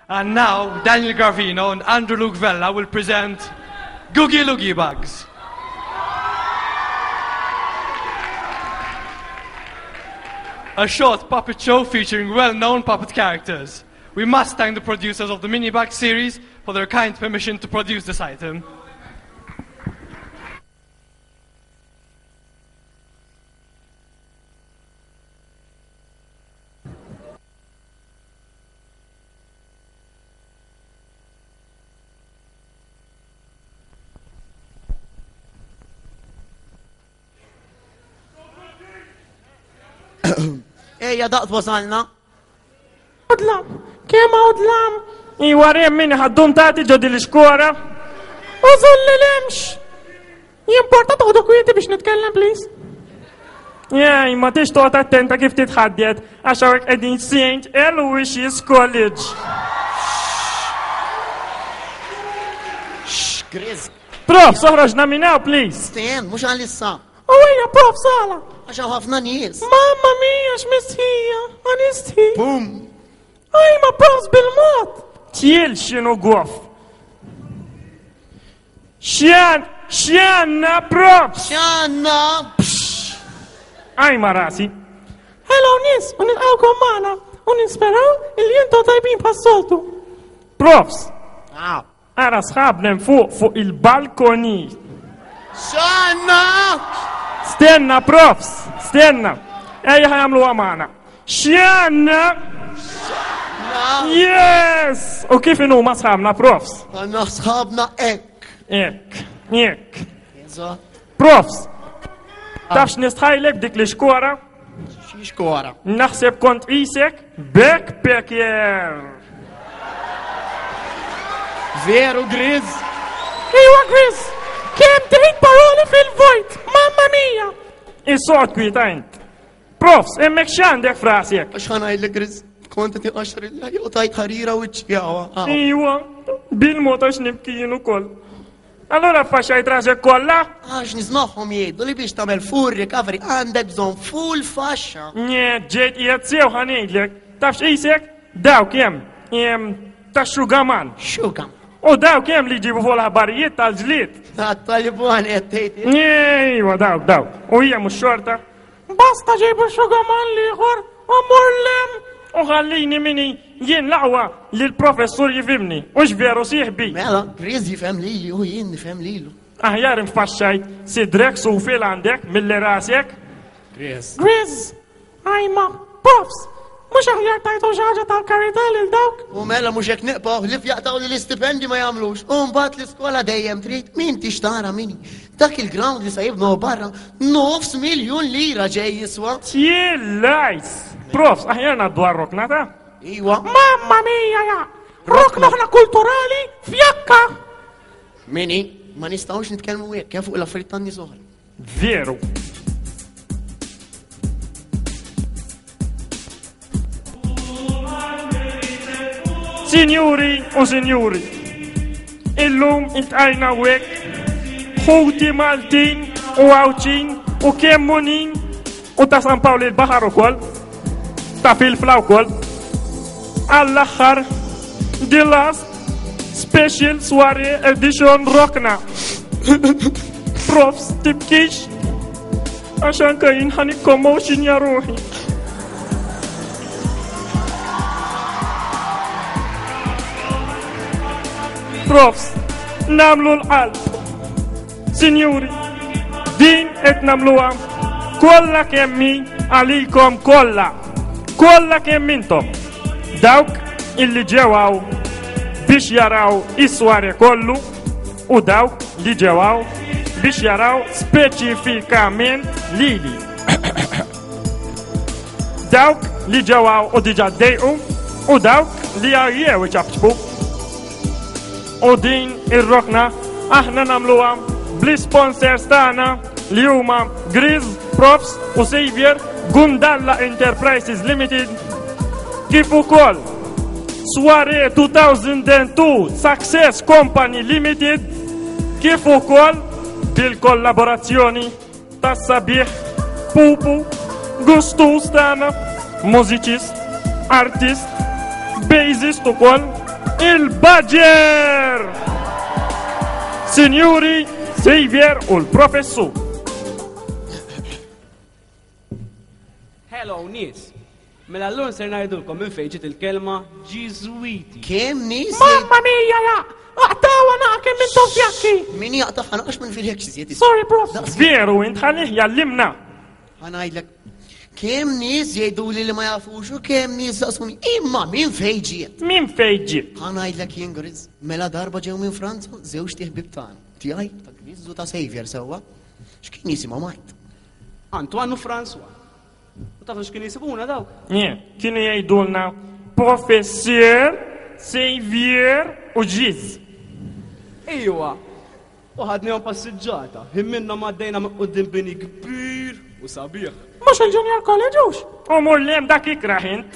And now, Daniel Garvino and Andrew Luke Vella will present Googie Loogie Bugs. A short puppet show featuring well-known puppet characters. We must thank the producers of the Minibug series for their kind permission to produce this item. يا دقت وصلنا أدلم كم أدلم يوري مني هدوم تاتي جدي الشكورة وظل لمش يمبورتا تاخدوا كويتي باش نتكلم بليز ياي ما تيش تقعد انت كيف تتحدث عشان قاعدين سينت الويشيس كوليدج كريز بروف سهرجنا مناو بليز ستين مش على لسه ويا بروف صالة عشان وقفنا نيس ماما مية اش مست هي انستي بوم اي ما بروف بالموت تيل شنو قوف شانا بروف شانا اي ما راسي هلو نيس ونلقاوكم معنا ونسبروا اللي انتو طيبين بهالصوتو بروفس انا اصحابنا فوق البالكوني شانا استنى بروفس استنى اي هيعملوها معنا شانا يس وكيف انهم اصحابنا بروفس انا اصحابنا ايك بروفس تعرفش نستحيلك بدك الشكورة شي شكورة نحسب كنت ايسك باك باكير فيرو جريز ايوه جريز كم تريد بارولي في الفويت ماما مية الصوت كويت انت بروفس امك شان ديك فراسيك عشان هاي الجريز كنت تقشر اللي قطعت حريرة وتشيعوا ايوه بالموتش نبكين وكل allora facciai trase colla عاش نسمعهم يدو اللي باش تعمل فول ريكفري عندك زون فول فاشا ني جيت يتسيو هنيدلك تعرفش ايسك داو كم تشو كمان شو كم وداو كم اللي يجيبوا فوق الهباريات تاع الجليد الطالبان يا تيتي ايوه داو وهي مش شرطة بس تجيبوا شو كمان ليغور ومرلم وخليني مني ينلعوا للبروفيسور يفهمني وش بيروسيح بي ماذا جريز يفهم ليلي هو يفهم ليلو اهيار مفشاي سيدريك صوفيل عندك من اللي راسك جريز ايما بوفس مش اهيار تايتو جاجة تاع كاريتال الدوك ومالا مش هيك نقبه لف يقطعوا لي الاستبندي ما يعملوش بات السكولا دايم تريد مين تشترى مني داك الجراوند اللي سايبنا برا نص مليون ليرة جاي يسوى تيلايس بروفس احيانا ادوار ركنة ايوه ماما ميا يا ركنة هنا كولتورالي فيكا مني ما نستاوش نتكلموا وياك كيف ولا فريطاني صغر فيرو سينيوري وسينيوري اللوم التقينا ويك خوتي مالتين وعوتين وكيمونين وتا سان باولي البحر وكل تا فلفلة وكل على الاخر دي لاست سبيشال سواري اديشن روكنا بروفس تبكيش عشان كاين هاني كوموشن يا روحي بروفس نعملوا القلب سينيوري دين اتنملوها كلها كمي عليكم كلها كمي انتم دوك اللي جواو بيش يراو اسواري كله ودوك اللي جواو بيش يراو سبيسيفيكامنت ليلي دوك اللي جواو وديجا ديقو ودوك اللي يايو جابتبو ودين الركنة احنا نعملوها بلي سبونسرز تاعنا اليوم جريز بروفس وسيفير جوندالا انتربرايزز ليميتد كيف وكل سواري 2002 سكسس كومباني ليميتد كيف وكل بالكولابوراسيوني تاع صبيح بوبو غوستوس تاعنا موزيتيست ارتيست بيزيست وكل il-Badger! Signori, Xavier u l-Professur. Hello, nies. Mela l-lum ser najdulkom minn fejġet il-kelma Ġiżwiti. Kem nis? Mamma mia, ja! Aqtawa naqkem minn tofjakki! Min jaqtaħ ħana minn fil-hek xizjeti. Sorry, prof. Veru, int ħalih jallimna. ħanajdlek. Kem nis jgħidu li ma jafux u kem nis jaqsuni. Imma min fejġiet? Min fejġi? ħanajdlek jingriz. Mela darba ġew minn Franza, zewġ tiħbib tan. Tijaj, ta' Grizzu ta' Xavier sewa. X'kien jisima majt? Antoine u François. U tafu x'kien jisibuna dawk? Nie, kienu jgħidulna Professor, Xavier u Ġiz. Ejwa. U ħadnihom passiġġata. Himminna maddejna qudiem bini kbir u sabiħ. Mux il-Junior College ux? U mur lem dak ikraħint.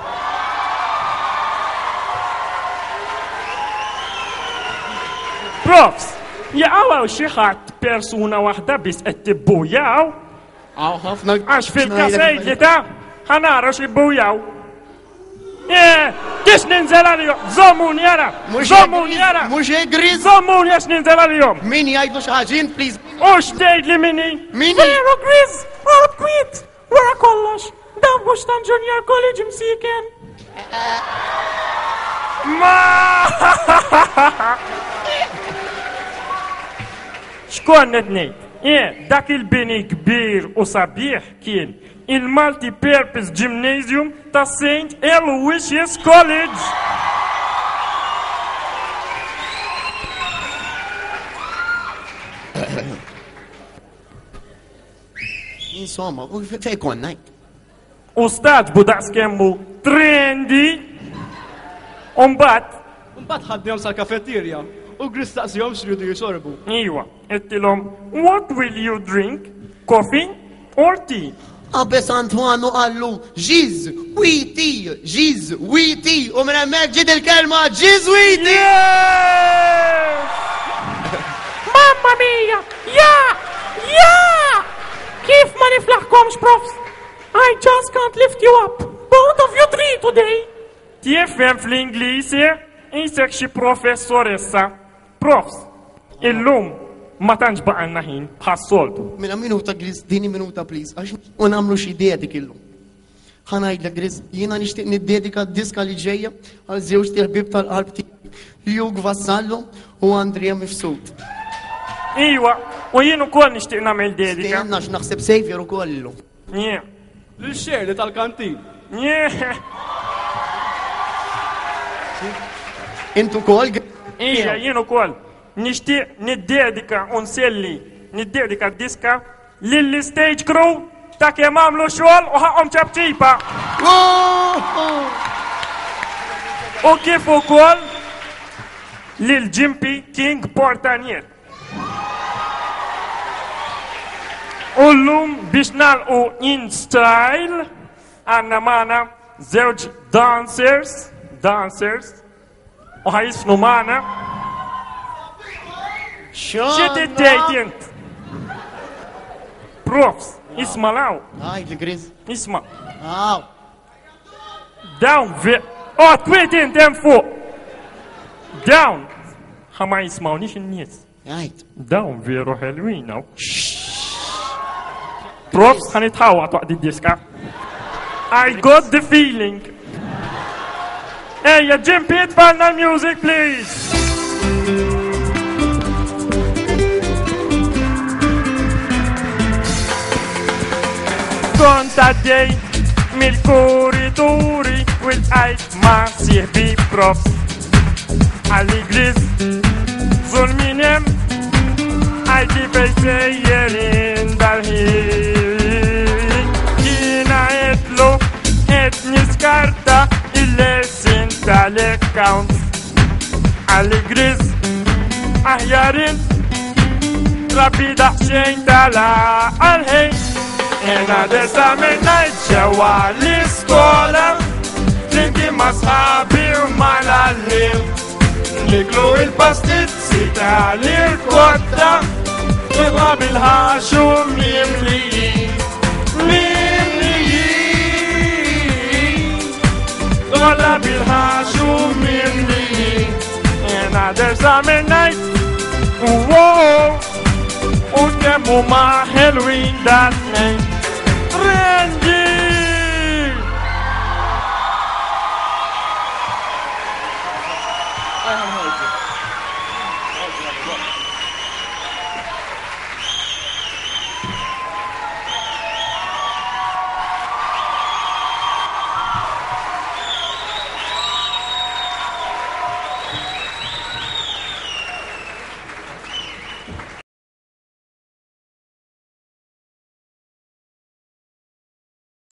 Profs, jaqawaw xieħat persuna wahda bis qed tibbujaw? Għaw ħafna. Għax fil-kasejd li ta' ħanara xibbujaw. Kiex ninżel għal-jom? Zommun jara! Zommun jara! Mux Grizz. Zommun jax ninżel għal-jom! Min jgħidlu xaħġin, please. Ux tejd li minni! Minni? Veru Grizz! Għad kwit! Wara kollox! Dan mux tan Junior College msiken! Ma! Xkonnet nejt? Dak il-bini kbir u sabiħ kien il-Multi-Purpose Gymnasium ta' St. Aloysius College. Insomma, u fej konna? U staġbu daqs kemmu trendi. Umbat. Mbagħad ħaddihom sal-kafetterja u gristaqsihom x'ridu jixorbu. Iwa, ettilhom, what will you drink? Coffee or tea? Abbes Antoine għallu ġiz, witi, ġiz, witi, u minn hemmhekk ġid il-kelma ġiz witi! Mamma mia! Ja! Kif ma niflaħkomx, profs? I just can't lift you up. Both of you three today. Tifhem fl-Ingliż, isek xi professoressa. Profs, illum ma tantx baqalna ħin bħas-soltu. Minna minuta Grizz, dini minuta please, għax u namlu xi dedik illum. ħanajdlek Grizz, jiena nixtieq niddedika d-diska li ġejja għal żewġ tiħbib tal-qalb tiegħi Hugh Vassallo u Andrea Mifsud. Iwa, u jien ukoll nixtieq nagħmel dedika. Stenna x'naħseb Xavier ukoll illum. Nie. Lil-xerli tal-kantin. Nie. Intu ukoll? Ija, jien ukoll. Nixtieq niddedika u nselli niddedika d-diska lill-stage crew ta' kemm għamlu xogħol u ħaqhom ċabċipa. U kif ukoll lil Jimpy King Portanier. U llum biex nagħlqu in style għandna magħna żewġ dancers u ħajisfnu magħna. X'qed iddejt int? Profs, isma' law. Għajd Grizz. Isma'. Aw. Down twit int hemm fuq. Down. Ħa ma jismawniex in-nies. Għajd. Dawn veru ħelwin hawn. Profs, ħanitħawwa waqt id-diska. I got the feeling. Ejja, Jimpy, tfalna l-music, please. Kont għaddej mill-kurituri u l-qajt ma sieħbi profs. Għalli Grizz, zulminem, għajti fej sejjerin dal-ħin. Jina etlu, et niskarta il-lessin tal-account. Għalli Grizz, aħjarin, rabbi daħxejn tal-għalħejn. Ena desa minnajt ġewa l-iskola, flimkien ma sħabi u mal-għallim. Niklu il-pastizzi tal-irkotta, Tibqa bil-ħaxu mimlijin. Tibqa bil-ħaxu mimlijin. another summer night. Whoa, oh, the Halloween that night. Randy!